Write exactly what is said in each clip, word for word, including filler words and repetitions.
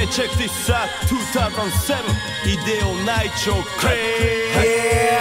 Man, check this out, two thousand seven 이데오 나이초 크레이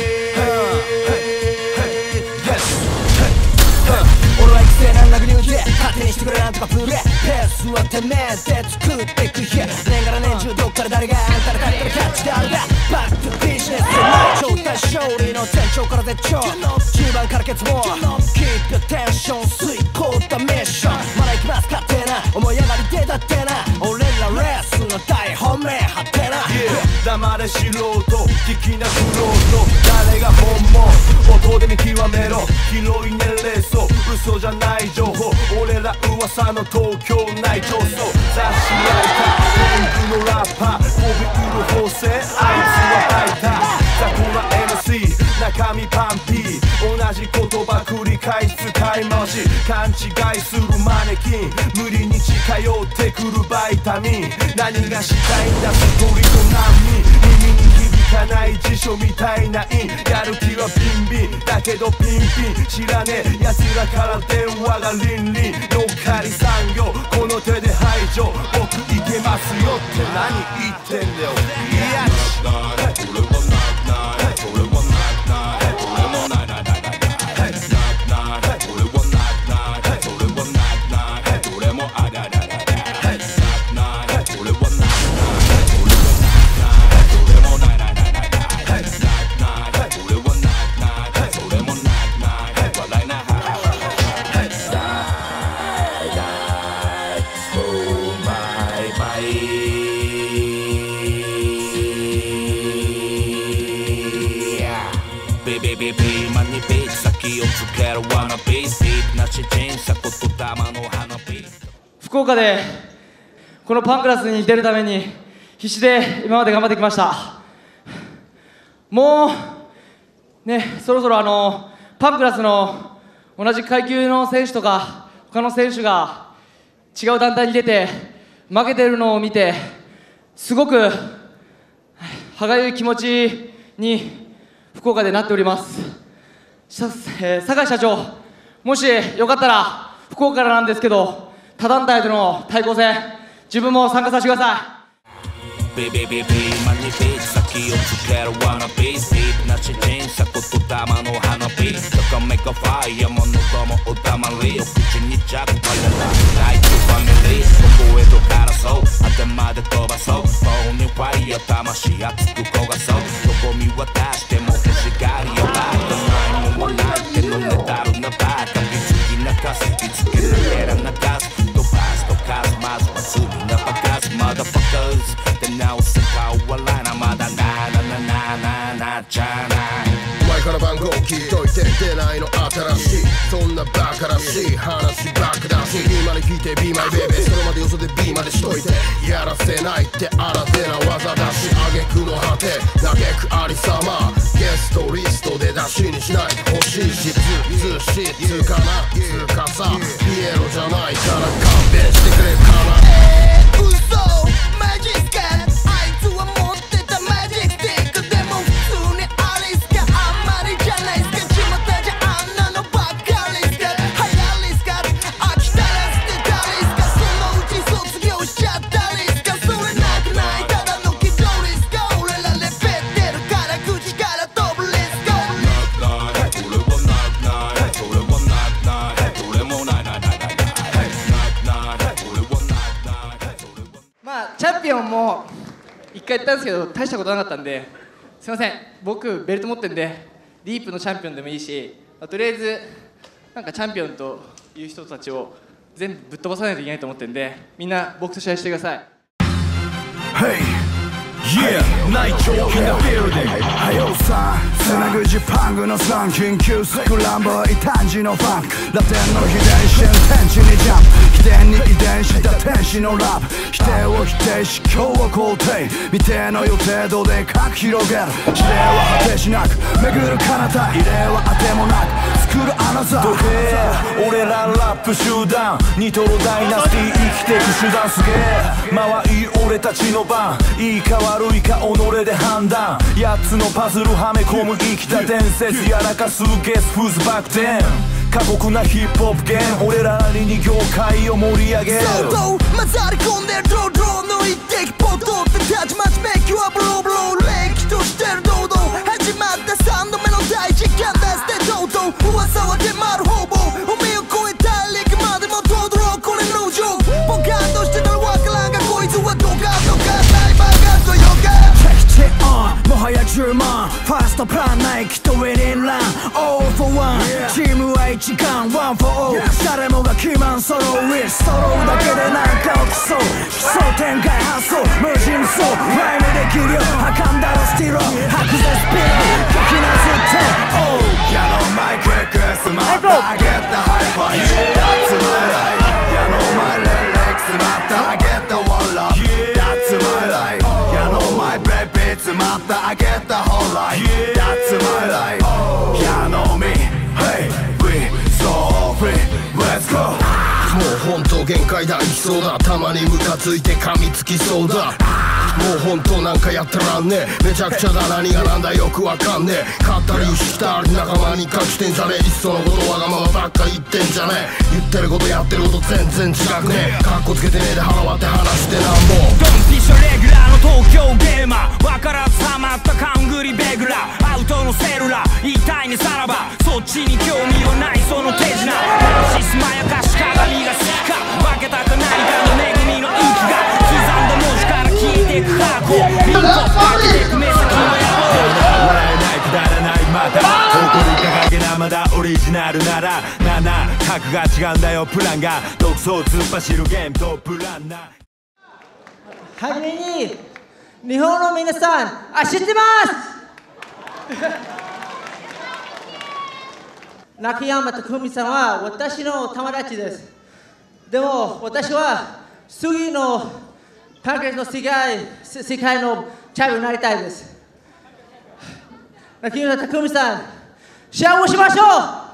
俺は育成なんだグリューで勝手にしてくれなんとかプレーペースはてめえで作っていく日年がら年中どっから誰があんたら誰からキャッチであるがバックトゥビジネス超大勝利の前兆から絶頂中盤から欠乏キープテンション遂行ったミッションまだ行きます勝手な思い上がり出だってな俺らレースの大本命張ってな、 yeah、黙れ素人聞きな苦労と誰が本物音で見極めろ広い年齢層嘘じゃない情報俺ら噂の東京内調層雑誌ライター天狗のラッパー飛びうる法制あいつはバイター雑魚な エムシー 中身パンピー同じ言葉繰り返す使い回し勘違いするマネキン無理に近寄ってくるバイタミン何がしたいんだストリート難民耳に響かない辞書みたいなインやる気はビンビンだけどピンピン知らねえ奴らから電話がリンリン乗っかり産業この手で排除僕いけますよって何言ってんだよいや福岡でこのパンクラスに出るために必死で今まで頑張ってきました。もうねそろそろあのパンクラスの同じ階級の選手とか他の選手が違う団体に出て負けてるのを見てすごく歯がゆい気持ちに福岡でなっております。えー、酒井社長、もしよかったら福岡からなんですけど他団体との対抗戦自分も参加させてください。 ビビビビマニビ先をつけるワナビスディープな知人さ言霊の花火とかメカファイヤーも喉もおたまりお口に着パレラライトファミリーここへとからそう頭で飛ばそうフォーにファイヤー魂熱く焦がそうどこ見渡しても欲しがりよバーないもんはないけどねだるなバーカビつきなかす気つけなげらなかす飛ばすとかすまずはすぐなバカすマダファカーズ直す顔笑いなまだななななななじゃない前から番号聞いといて出ないの新しいそんなバカらしい話ばっかだし今に聞いて Be my baby それまでよそで B までしといてやらせないって新手な技だし挙句の果て嘆くありさまゲストリストで出しにしない欲しいしずずしつかなつかさピエロじゃないから勘弁してくれるかなえー、嘘マジっすかあいつは持ってたマジックスティックでも普通にありっすかあんまりじゃないっすか巷じゃあんなのばっかりっすか流行りっすか飽きたら捨てたりっすかそのうち卒業しちゃったりっすかそれなくないただの気取りっすか俺らレペってるから口から飛ぶリスかなくない俺はなくないそれはなくないどれもないないないないないない俺はなくないまあチャンピオンも一回やったんですけど大したことなかったんですいません僕ベルト持ってるんでディープのチャンピオンでもいいしとりあえずなんかチャンピオンという人たちを全部ぶっ飛ばさないといけないと思ってるんでみんな僕と試合してください。 Hey! Yeah! 内調 in the building はよさつなぐジパングのスラン緊急スクランブル異端児のファンクラテンの秘伝心天地にジャンプ秘伝に遺伝した天使のラップ否定を否定し今日は肯定未定の予定度で書き広げる指令は果てしなく巡る彼方異例は当てもなく作るアナザー時計俺らラップ集団ニトロダイナスティ生きてく手段すげえ間はいい俺たちの番いいか悪いか己で判断やっつのパズルはめ込む生きた伝説やらかすゲスフーズバク転過酷なヒップホップゲーム俺らなりに業界を盛り上げるそうそう混ざり込んでる堂々の一滴ポットって立ち待ちメイクはブローブローれっきとしてる堂々始まったさんどめの大実験だしてとうとう噂は出回る方々海を越え大陸までもとどろうこれのジョークポカンとしてたらわからんがこいつはドカドカライバーガンとヨガチェックオンもはやじゅうまんファーストプランないきっとウィニングラン オールフォーワン チームは一丸ワンフォーオー誰もが基盤揃うウィス揃うだけでなんかを競う奇想天外発想無人そうライムできるよ運んだらスティロ白絶スピロ激なずっと Oh Yeah no my quick smart I get the hype on you That's my life Yeah no my lyrics smart I get the one love That's my life Yeah no my baby smart I get the whole life That's my life Yeah no me Hey we so free Let's go もう本当限界だ行きそうだたまにムカついて噛みつきそうだもう本当なんかやってらんねえめちゃくちゃだ何がなんだよくわかんねえ勝ったりしたり仲間に隠してんじゃねえいっそのことわがままばっか言ってんじゃねえ言ってることやってること全然違くねえカッコつけてねえで腹割って話してなんぼドンピシャレギュラーの東京ゲーマーわからずハマったカングリベグラアウトのセルラ言いたいねさらばそっちに興味はないその手品ナルシスまやかし鏡が好きか分けたくないかの恵みの息が刻んだ文字から消えてく過去リンクをかけてく目先の野郎笑えないくだらないまた誇り高げなまだオリジナルならなな格が違うんだよプランが独走突っ走るゲームとプランなはじめに日本の皆さんあ知ってます中山拓海さんは私の友達ですでも私は次のパンクレスの世界世界のチャンピオンになりたいです中山拓海さん幸せしましょう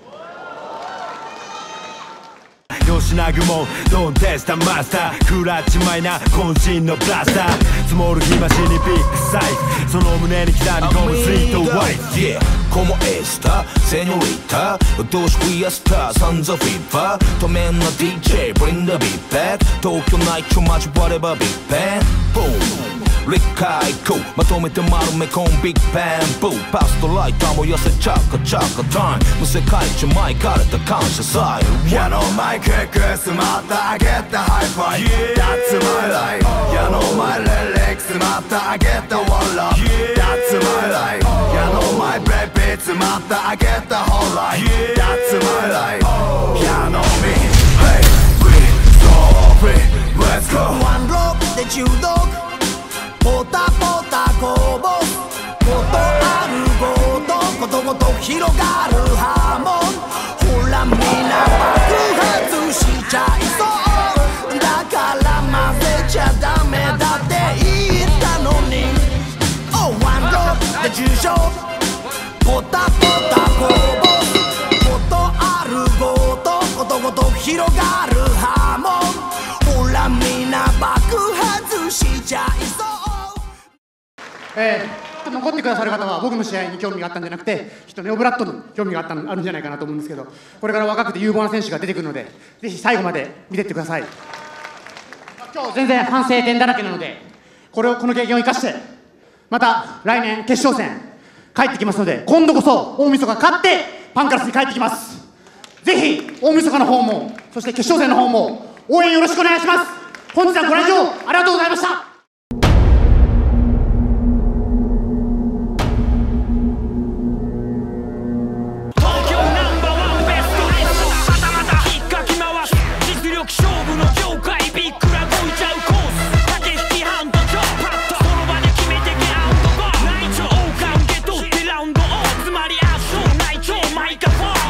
吉永もドンテスタマスタークラッチマイナー渾身のブラスター積もる日増しにビッグサイズその胸に刻み込むスイートワイフ Yeah como esta señorita dos fiesta sons of fever 止めんな ディージェー bring the beat back 東京ナイト交わればビッグバン Boom理解行まとめて丸め込んビッグバンブーパストライターも寄せちゃかちゃかタイム無世界一前かれた感謝祭 Yeah no my quick smart I get the high five That's my life Yeah no my lyrics smart I get the one love That's my life Yeah no my baby smart I get the whole life That's my life Yeah no me Hey we so free Let's go One rope で中毒ポタポタこぼすことあるごとことごと広がる波紋ほらみんな爆発しちゃいそうだから混ぜちゃダメだって言ったのに Oh one rope で重傷ポタポタこぼすことあるごとことごと広がる波紋ほらみんな爆発しちゃいそうえー、残ってくださる方は僕の試合に興味があったんじゃなくてきっとネオブラッドに興味があったのあるんじゃないかなと思うんですけどこれから若くて有望な選手が出てくるのでぜひ最後まで見てってください今日全然反省点だらけなのでこれをこの経験を生かしてまた来年決勝戦帰ってきますので今度こそ大晦日勝ってパンクラスに帰ってきますぜひ大晦日の方もそして決勝戦の方も応援よろしくお願いします本日はご来場ありがとうございました勝負の業界ビックラ動いちゃうコース駆け引きハンドとパッとその場で決めてけアウトゴー内調王冠受け取ってラウンドオンつまり圧勝内調マイカフォン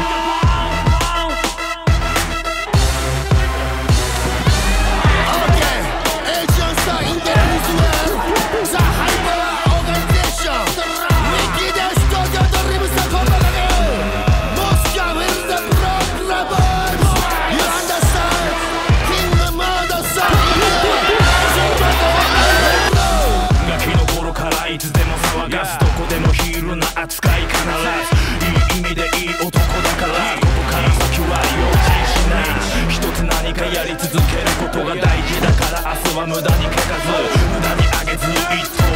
いつでも騒がすどこでもヒールな扱い必ずいい意味でいい男だからここからやり続けることが大事だから明日は無駄に書かず無駄にあげずに一頭